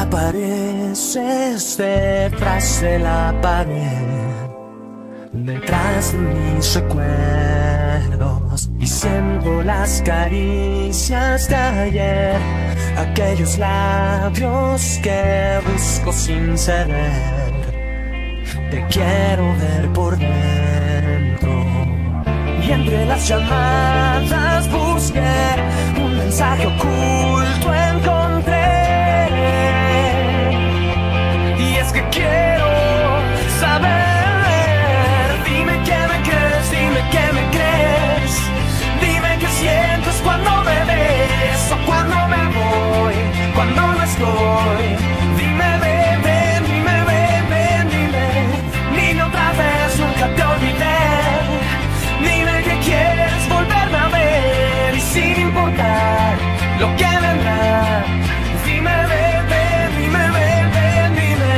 apareces detrás de la pared, detrás de mis recuerdos, y siento las caricias de ayer, aquellos labios que busco sin ceder. Te quiero ver por dentro, y entre las llamadas busqué un mensaje oculto, encontré. Y es que quiero saber, dime que me crees, dime que me crees, dime qué sientes cuando me ves o cuando me voy, cuando no estoy. Dime, ven, ven, dime, ven, ven, dime, dime otra vez, nunca te olvidé. Dime que quieres volverme a ver y sin importar lo que vendrá. Dime, ven, ven, dime, ven, ven, dime.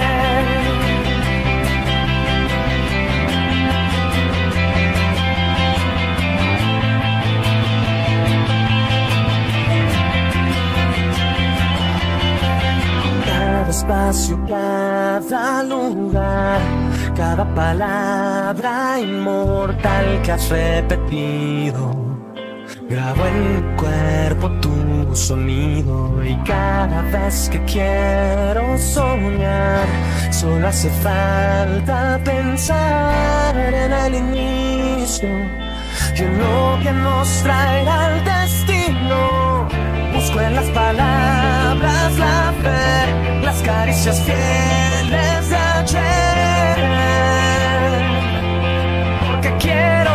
Cada espacio, cada lugar, cada palabra inmortal que has repetido, grabo en mi cuerpo tu sonido. Y cada vez que quiero soñar, solo hace falta pensar en el inicio y en lo que nos traerá el destino. Busco en las palabras la fe, las caricias fieles de ayer, porque quiero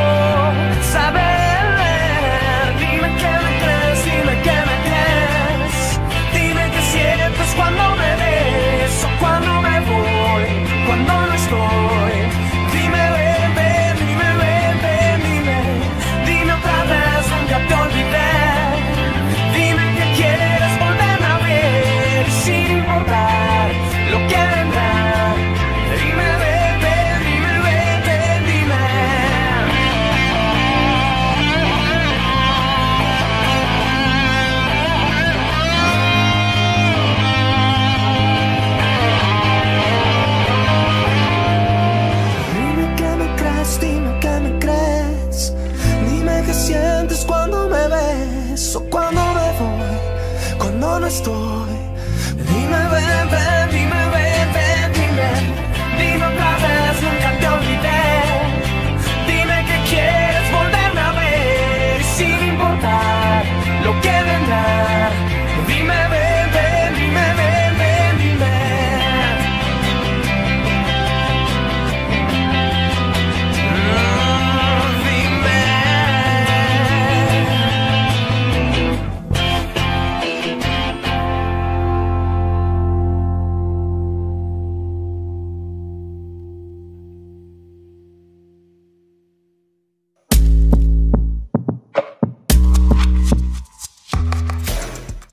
saber. Dime que me crees, dime que me crees, dime qué sientes cuando me ves o cuando me voy, cuando no estoy. Dime, ven, ven, dime, ven, ven, dime, dime otra vez, nunca te olvidé. Dime que quieres volverme a ver y sin importar lo que vendrá. Dime, ven, ven, dime, ven, ven, dime. Dime que me crees, dime que me crees, dime qué sientes cuando me ves o cuando me voy, cuando no estoy.